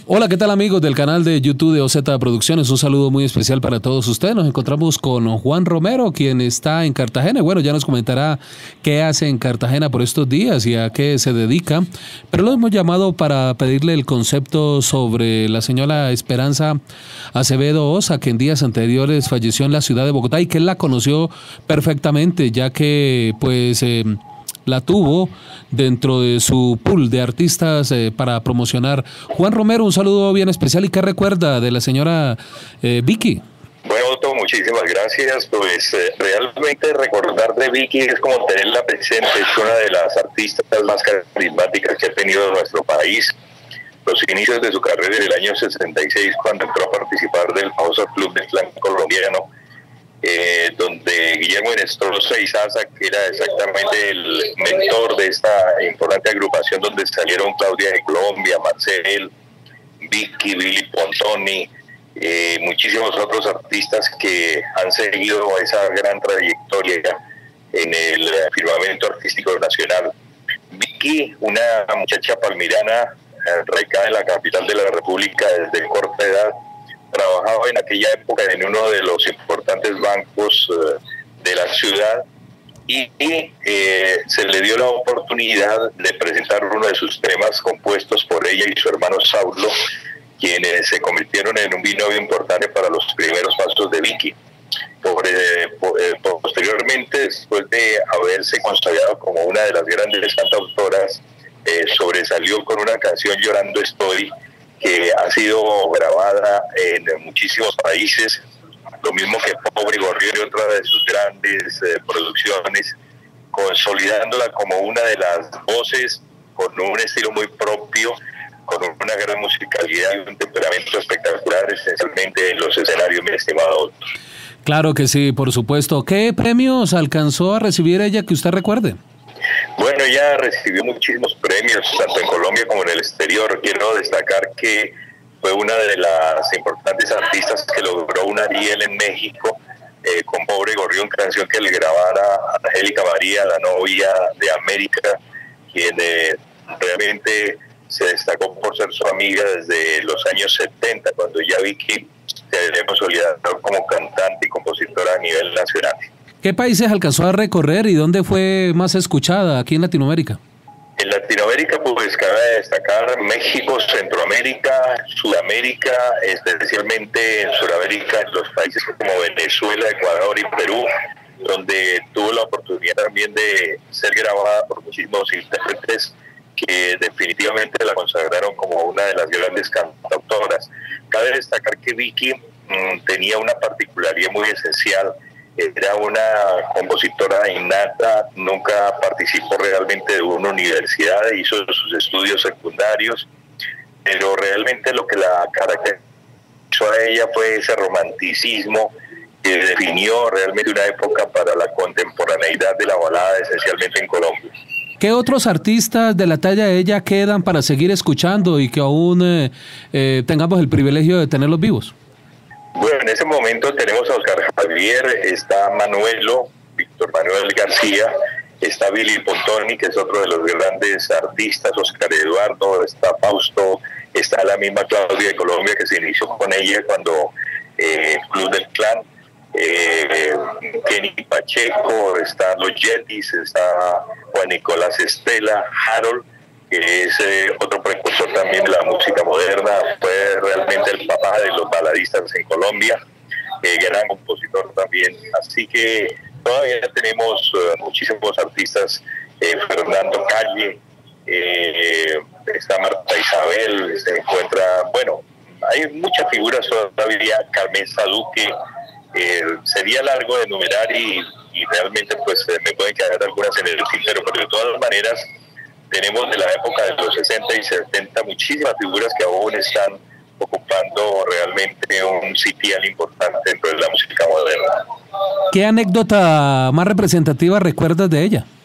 Hola, ¿qué tal amigos del canal de YouTube de OZ Producciones? Un saludo muy especial para todos ustedes. Nos encontramos con Juan Romero, quien está en Cartagena. Bueno, ya nos comentará qué hace en Cartagena por estos días y a qué se dedica. Pero lo hemos llamado para pedirle el concepto sobre la señora Esperanza Acevedo Osa, que en días anteriores falleció en la ciudad de Bogotá y que él la conoció perfectamente, ya que la tuvo dentro de su pool de artistas para promocionar. Juan Romero, un saludo bien especial. ¿Y qué recuerda de la señora Vicky? Bueno, Otto, muchísimas gracias. Pues realmente recordar de Vicky es como tenerla presente. Es una de las artistas más carismáticas que ha tenido nuestro país. Los inicios de su carrera en el año 66, cuando entró a participar del famoso Club del Clan Colombiano, donde Guillermo Inestrosa Izaza, que era exactamente el mentor de esta importante agrupación, donde salieron Claudia de Colombia, Marcel, Vicky, Billy Pontoni, muchísimos otros artistas que han seguido esa gran trayectoria en el firmamento artístico nacional. Vicky, una muchacha palmirana, radicada en la capital de la República desde corta edad, trabajaba en aquella época en uno de los importantes bancos de la ciudad y se le dio la oportunidad de presentar uno de sus temas compuestos por ella y su hermano Saulo, quienes se convirtieron en un binomio importante para los primeros pasos de Vicky. Posteriormente, después de haberse consagrado como una de las grandes cantautoras, sobresalió con una canción, Llorando Estoy, que ha sido grabada en muchísimos países, lo mismo que Pobre Gorrión y otra de sus grandes producciones, consolidándola como una de las voces con un estilo muy propio, con una gran musicalidad y un temperamento espectacular, esencialmente en los escenarios, mi estimado Otto. Claro que sí, por supuesto. ¿Qué premios alcanzó a recibir ella que usted recuerde? Bueno, ella recibió muchísimos premios, tanto en Colombia como en el exterior. Quiero destacar que fue una de las importantes artistas que logró un Ariel en México, con Pobre Gorrión, canción que le grabara a Angélica María, la novia de América, quien realmente se destacó por ser su amiga desde los años 70, cuando ya Vicky se le consolidó como cantante y compositora a nivel nacional. ¿Qué países alcanzó a recorrer y dónde fue más escuchada aquí en Latinoamérica? En Latinoamérica, pues cabe destacar México, Centroamérica, Sudamérica, especialmente en Sudamérica, en los países como Venezuela, Ecuador y Perú, donde tuvo la oportunidad también de ser grabada por muchísimos intérpretes que definitivamente la consagraron como una de las grandes cantautoras. Cabe destacar que Vicky tenía una particularidad muy esencial. Era una compositora innata, nunca participó realmente de una universidad, hizo sus estudios secundarios, pero realmente lo que la caracterizó a ella fue ese romanticismo que definió realmente una época para la contemporaneidad de la balada, esencialmente en Colombia. ¿Qué otros artistas de la talla de ella quedan para seguir escuchando y que aún tengamos el privilegio de tenerlos vivos? Bueno, en ese momento tenemos a Oscar Javier, está Manuelo, Víctor Manuel García, está Billy Pontoni, que es otro de los grandes artistas, Oscar Eduardo, está Fausto, está la misma Claudia de Colombia, que se inició con ella cuando Club del Clan, Kenny Pacheco, están los Yetis, está Juan Nicolás Estela, Harold, que es otro precursor también de la música moderna, fue realmente el papá de los baladistas en Colombia, gran compositor también. Así que todavía tenemos muchísimos artistas, Fernando Calle, está Marta Isabel, se encuentra, bueno, hay muchas figuras todavía, Carmen Saduque, sería largo de enumerar y realmente pues me pueden quedar algunas en el tintero, pero de todas maneras tenemos de la época de los 60 y 70 muchísimas figuras que aún están ocupando realmente un sitial importante dentro de la música moderna. ¿Qué anécdota más representativa recuerdas de ella?